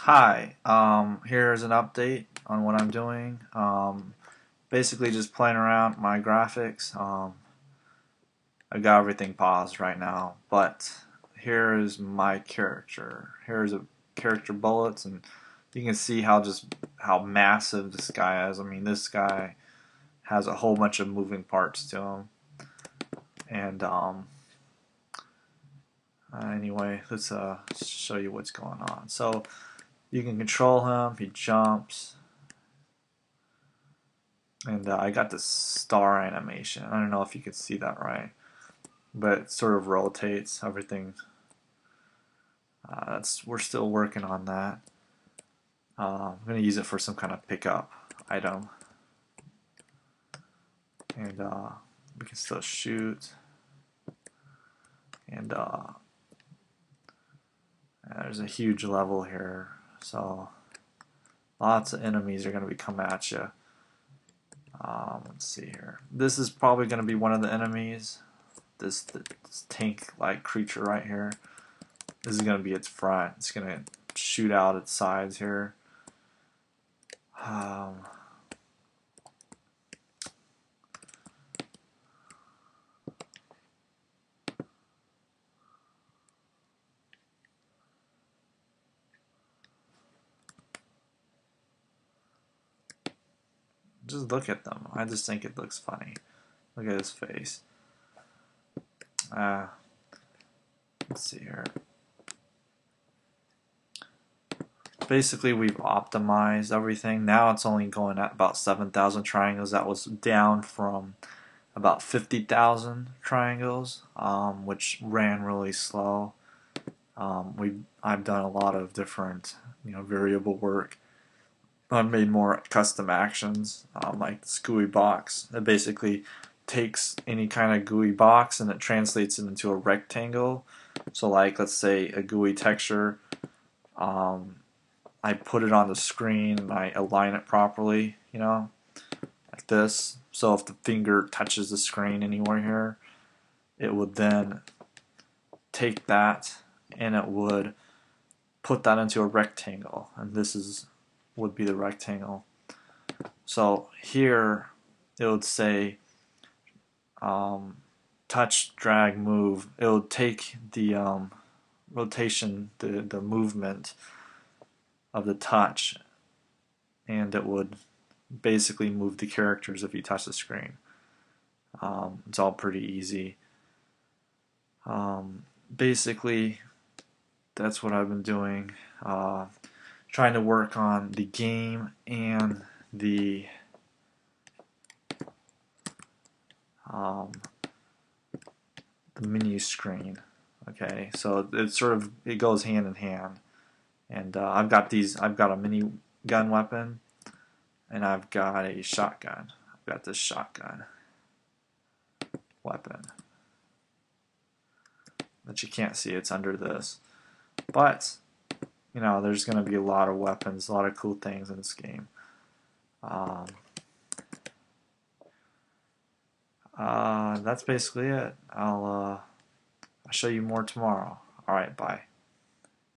Hi, here's an update on what I'm doing. Basically just playing around my graphics. I got everything paused right now, but here's my character. Here's a character Bulletz, and you can see how massive this guy is. I mean, this guy has a whole bunch of moving parts to him. And anyway, let's show you what's going on. So you can control him. He jumps. And I got this star animation. I don't know if you can see that right, but it sort of rotates everything. We're still working on that. I'm going to use it for some kind of pickup item, and we can still shoot. And there's a huge level here, so lots of enemies are going to be coming at you. Let's see here. This is probably going to be one of the enemies. This tank-like creature right here. This is going to be its front. It's going to shoot out its sides here. Just look at them. I just think it looks funny. Look at his face. Let's see here. Basically, we've optimized everything. Now it's only going at about 7,000 triangles. That was down from about 50,000 triangles, which ran really slow. I've done a lot of different, variable work. I've made more custom actions, like this GUI box. It basically takes any kind of GUI box and it translates it into a rectangle. So, like, let's say a GUI texture. I put it on the screen and I align it properly, like this. So if the finger touches the screen anywhere here, it would then take that and it would put that into a rectangle, and this would be the rectangle. So here it would say touch, drag, move. It would take the rotation, the movement of the touch, and it would basically move the characters if you touch the screen. It's all pretty easy. Basically, that's what I've been doing. Trying to work on the game and the menu screen. Okay, so it goes hand in hand. And I've got a mini gun weapon, and I've got a shotgun. I've got this shotgun weapon that you can't see. It's under this. But, there's going to be a lot of weapons, a lot of cool things in this game. That's basically it. I'll show you more tomorrow. Alright, bye.